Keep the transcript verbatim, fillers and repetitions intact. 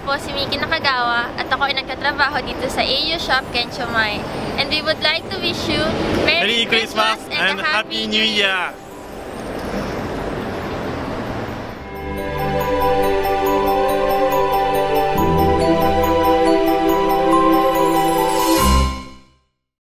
po si Miki Nakagawa at ako ay nagtatrabaho dito sa A U Shop Kenchomai. And we would like to wish you Merry, Merry Christmas, Christmas and Happy New Year!